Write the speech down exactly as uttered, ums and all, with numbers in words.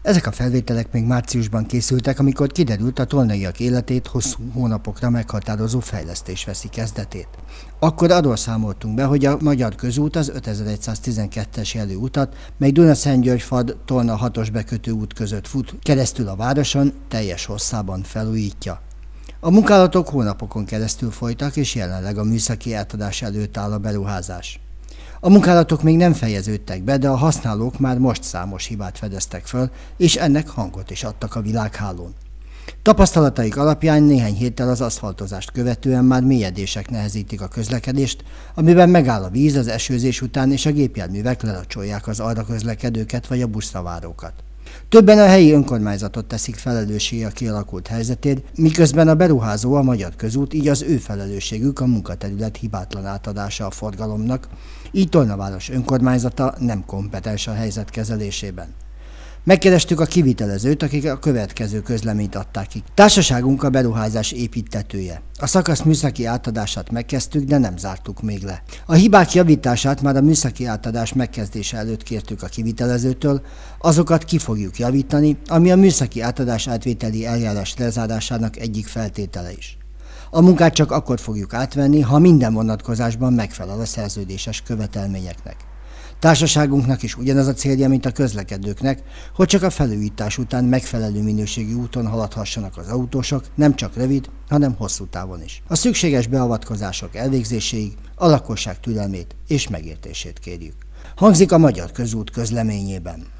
Ezek a felvételek még márciusban készültek, amikor kiderült, a tolnaiak életét hosszú hónapokra meghatározó fejlesztés veszi kezdetét. Akkor arról számoltunk be, hogy a Magyar Közút az ötezer-egyszáztizenkettes jelű utat, mely Dunaszentgyörgyfad-Tolna hatos bekötő út között fut keresztül a városon, teljes hosszában felújítja. A munkálatok hónapokon keresztül folytak, és jelenleg a műszaki átadás előtt áll a beruházás. A munkálatok még nem fejeződtek be, de a használók már most számos hibát fedeztek föl, és ennek hangot is adtak a világhálón. Tapasztalataik alapján néhány héttel az aszfaltozást követően már mélyedések nehezítik a közlekedést, amiben megáll a víz az esőzés után, és a gépjárművek leracsolják az arra közlekedőket vagy a buszra várókat. Többen a helyi önkormányzatot teszik felelőssé a kialakult helyzetért, miközben a beruházó a Magyar Közút, így az ő felelősségük a munkaterület hibátlan átadása a forgalomnak, így Tolnaváros önkormányzata nem kompetens a helyzet kezelésében. Megkerestük a kivitelezőt, akik a következő közleményt adták ki. Társaságunk a beruházás építtetője. A szakasz műszaki átadását megkezdtük, de nem zártuk még le. A hibák javítását már a műszaki átadás megkezdése előtt kértük a kivitelezőtől, azokat ki fogjuk javítani, ami a műszaki átadás átvételi eljárás lezárásának egyik feltétele is. A munkát csak akkor fogjuk átvenni, ha minden vonatkozásban megfelel a szerződéses követelményeknek. Társaságunknak is ugyanaz a célja, mint a közlekedőknek, hogy csak a felújítás után megfelelő minőségű úton haladhassanak az autósok, nem csak rövid, hanem hosszú távon is. A szükséges beavatkozások elvégzéséig a lakosság türelmét és megértését kérjük. Hangzik a Magyar Közút közleményében.